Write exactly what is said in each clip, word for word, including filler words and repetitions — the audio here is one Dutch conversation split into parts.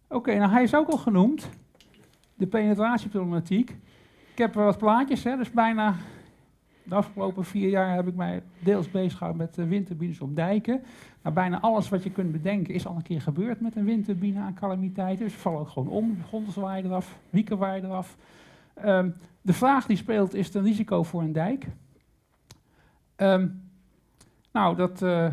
Oké, okay, nou hij is ook al genoemd. De penetratieproblematiek. Ik heb wat plaatjes, hè, dus bijna de afgelopen vier jaar heb ik mij deels bezig gehouden met uh, windturbines op dijken. Nou, bijna alles wat je kunt bedenken is al een keer gebeurd met een windturbine aan calamiteiten. Dus ze vallen ook gewoon om, de grond waaien eraf, wieken waaien eraf. Um, de vraag die speelt is het een risico voor een dijk? Um, nou, dat... Uh,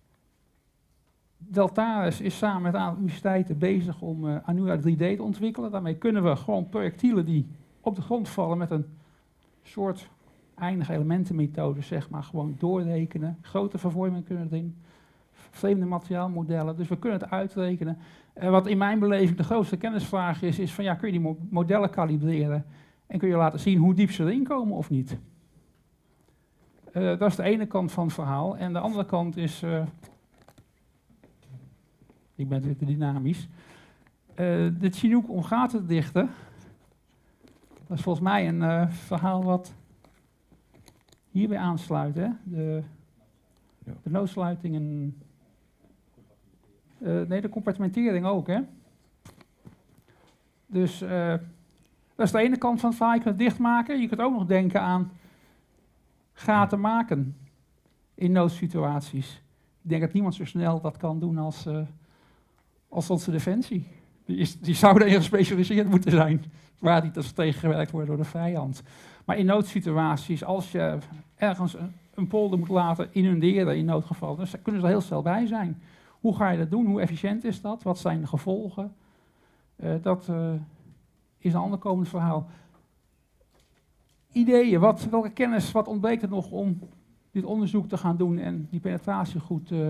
Deltares is samen met een aantal universiteiten bezig om uh, Anura drie D te ontwikkelen. Daarmee kunnen we gewoon projectielen die op de grond vallen met een soort eindige elementenmethode, zeg maar, gewoon doorrekenen. Grote vervormingen kunnen erin, vreemde materiaalmodellen, dus we kunnen het uitrekenen. Uh, wat in mijn beleving de grootste kennisvraag is, is van ja, kun je die mo modellen kalibreren en kun je laten zien hoe diep ze erin komen of niet? Uh, dat is de ene kant van het verhaal. En de andere kant is... Uh, Ik ben weer te dynamisch. Uh, de Chinook om gaten te dichten. Dat is volgens mij een uh, verhaal wat hierbij aansluit. Hè? De, ja. de noodsluitingen. Uh, nee, de compartimentering ook. Hè? Dus uh, dat is de ene kant van het verhaal. Je kunt het dichtmaken. Je kunt ook nog denken aan gaten maken in noodsituaties. Ik denk dat niemand zo snel dat kan doen als... Uh, als onze defensie. Die, is, die zou erin gespecialiseerd moeten zijn, waar die dat tegengewerkt wordt door de vijand. Maar in noodsituaties, als je ergens een, een polder moet laten inunderen in noodgevallen, dan kunnen ze er heel snel bij zijn. Hoe ga je dat doen? Hoe efficiënt is dat? Wat zijn de gevolgen? Uh, dat uh, is een ander komend verhaal. Ideeën, wat, welke kennis, wat ontbreekt er nog om dit onderzoek te gaan doen en die penetratie goed... Uh,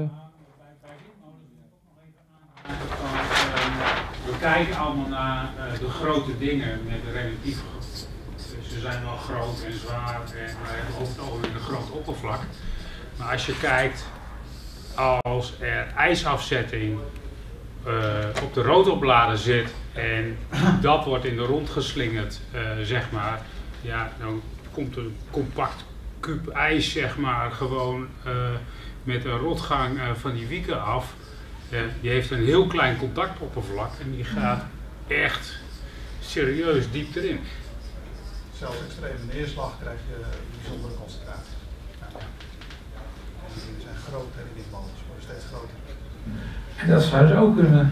We kijken allemaal naar uh, de grote dingen met de relatief. Ze zijn wel groot en zwaar en we hebben over het algemeen een groot oppervlak. Maar als je kijkt, als er ijsafzetting uh, op de rotorbladen zit en dat wordt in de rond geslingerd, uh, zeg maar, ja, dan komt een compact kuub ijs, zeg maar, gewoon uh, met een rotgang uh, van die wieken af. Uh, die heeft een heel klein contactoppervlak en die gaat echt serieus diep erin. Zelfs extreme neerslag krijg je bijzondere concentraties. Ja. Die zijn groot en die molens worden steeds groter. En dat zou je ook kunnen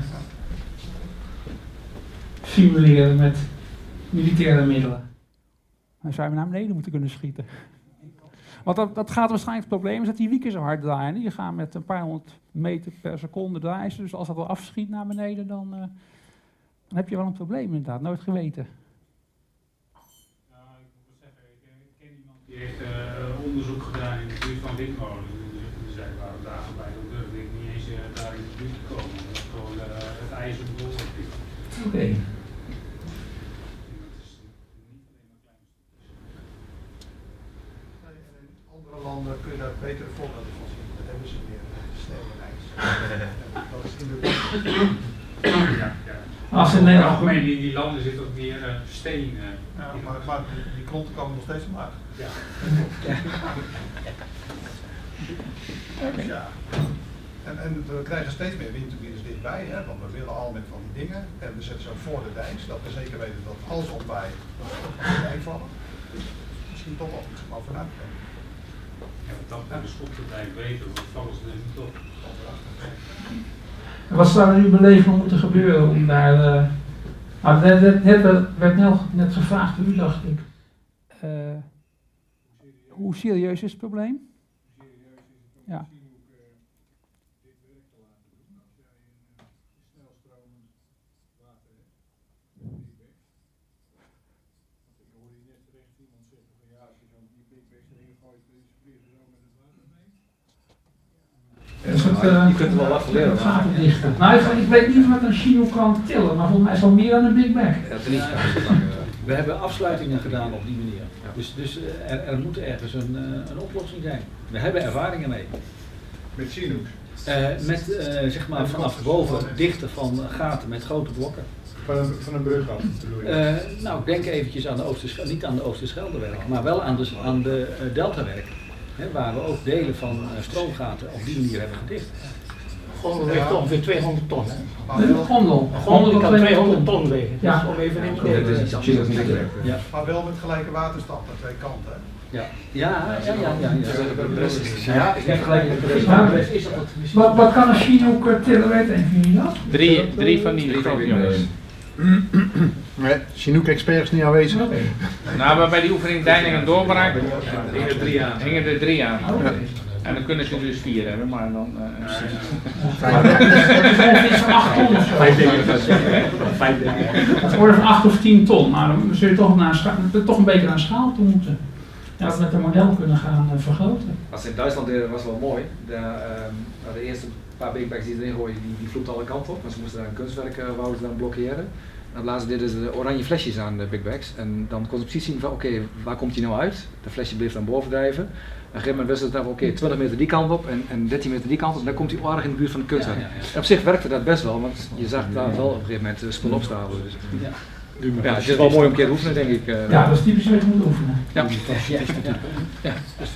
simuleren met militaire middelen. Dan zou je naar beneden moeten kunnen schieten. Want dat, dat gaat waarschijnlijk het probleem is dat die wieken zo hard draaien. Die gaan met een paar honderd meter per seconde draaien. Dus als dat wel afschiet naar beneden, dan, uh, dan heb je wel een probleem inderdaad. Nooit geweten. Ja, ik moet wel zeggen, ik, ik ken iemand die heeft uh, onderzoek gedaan in de buurt van windmolens. Die zei, waren dagen bij, dan durfde ik niet eens uh, daar in de buurt te komen. Dat is gewoon uh, het ijs op de grond. Oké. Okay. Landen kun je daar betere voorbeelden van zien. Dat hebben ze meer sneeuw en ijs. Dat is in de ja, ja. Als in Nederland. Algemeen in die landen zit ook meer uh, steen. Uh, ja, maar, maar die klonten komen nog steeds omlaag. Ja. Dus ja. En, en we krijgen steeds meer windturbines dichtbij, hè, want we willen al met van die dingen. En we zetten ze voor de dijk, zodat we zeker weten dat als op wij op de dijk vallen, misschien toch wel iets om vanuit te komen. Ja, dat kan de schoppartij weten, want vallen ze er niet op. Wat zou er nu beleving moeten gebeuren om daar... Uh, nou, net, net, net werd net, net gevraagd door u, dacht ik. Uh, hoe serieus is het probleem? Hoe serieus is het om ja. misschien ook uh, dit werk te laten doen als jij een uh, snelstromend water hebt? Want ik hoorde je net terecht iemand zeggen van ja, als je zo'n die big bags erin gooit, dan vliegen ze zo met het water mee. Een soort, uh, je kunt er wel wat leren. Ja. Nou, ik, ik weet niet wat een Chinook kan tillen, maar volgens mij is het wel meer dan een Big Bag. We hebben afsluitingen gedaan op die manier. Dus, dus er, er moet ergens een, een oplossing zijn. We hebben ervaringen mee. Met Chinooks? Uh, met uh, zeg maar vanaf boven dichten van gaten met grote blokken. Van een, van een brug af, bedoel je? Uh, nou, denk eventjes aan de Oosterschelde, niet aan de Oosterscheldewerk, maar wel aan de, aan de uh, Deltawerk. Hè, waar we ook delen van uh, stroomgaten op die manier hebben gedicht. gondel weegt ongeveer tweehonderd ton. Hè? Maar Een wel, gondel. Een gondel die kan tweehonderd ton wegen. Ja. Dus om even in Ja, dat is iets anders. Ja. maar wel met gelijke waterstand aan twee kanten. Hè? Ja, ja, ja, ja. ja, ja. Ja, ik heb gelijk met de Ja. rest. Is dat wat Wat, wat kan een Chinook uh, tillen, weten jullie dat? Drie, drie van die grote jongens. Nee, Chinook Expert is niet aanwezig. Oké. Nou, maar bij die oefening Deining en Doorbraak Hingen er drie aan. hingen er drie aan. Oké. En dan kunnen ze dus vier hebben, maar dan... Uh, Maar dat is ongeveer iets van acht ton of zo. Vijf dingen. Vijf dingen. Het worden van acht of tien ton, maar dan zul je toch, naar een scha- toch een beetje naar schaal toe moeten. Ja, dat we met een model kunnen gaan uh, vergroten. Als in Duitsland deden, was wel mooi. De, ehm, nou, de eerste paar big bags die erin gooien, die, die vloept alle kanten op. Maar ze moesten daar een kunstwerk uh, wouden ze dan blokkeren. En op laatste deden ze de oranje flesjes aan de big bags. En dan kon ze precies zien van oké, okay, waar komt die nou uit? De flesje bleef dan boven drijven. En op een gegeven moment wisten ze dan oké, okay, twintig meter die kant op en, en dertien meter die kant op. En dan komt hij aardig in de buurt van de kunstwerk. Ja, ja, ja. En op zich werkte dat best wel, want je zag daar wel op een gegeven moment uh, spul opstapelen. Dus. Ja. Ja, het is wel mooi om een keer te oefenen, denk ik. Uh, Ja, dat is typisch wat je moet oefenen. ja. Ja, ja. Ja.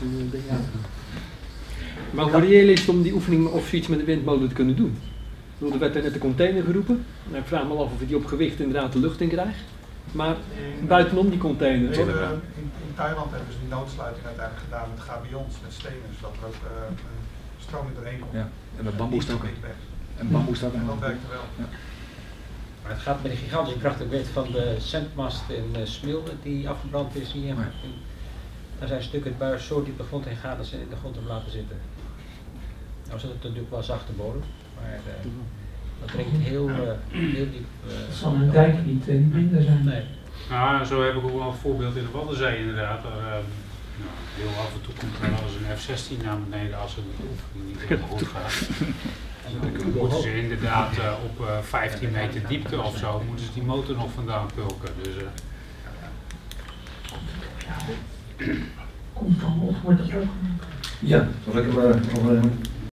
Maar hoe reëel is het om die oefening of zoiets met de windmolen te kunnen doen? Ik bedoel, er werd er net de container geroepen. Nou, ik vraag me af of je die op gewicht inderdaad de lucht in krijgt. Maar buitenom die container. In, hoor. uh, in, in Thailand hebben ze die noodsluiting uiteindelijk gedaan met gabions, met stenen, zodat er ook uh, een stroming doorheen komt. Ja, en met bamboestokken. Niet te dik weg. En bamboestokken. En dat werkt wel. Ja. Maar het gaat met de gigantische kracht. Ik weet van de zendmast in uh, Smilde die afgebrand is hier. Oh ja. In, daar zijn stukken buis zo diep de grond heen gaan dat ze in de grond hebben laten zitten. Nou zit het natuurlijk wel zachte bodem, maar uh, dat dringt heel, uh, heel diep. Uh, Dat zal een dijk niet, uh, niet minder zijn. Nee. Nou, zo heb ik ook wel een voorbeeld in de Waddenzee inderdaad. Waar, uh, nou, heel af en toe komt er wel eens een F zestien naar beneden als het met de oefening niet helemaal goed gaat. En dan moeten ze inderdaad uh, op uh, vijftien meter diepte of zo, moeten ze die motor nog vandaan pulken. Dus, uh, Komt dan op, wordt het ook. Ja, zal ik hem uh, nog, uh,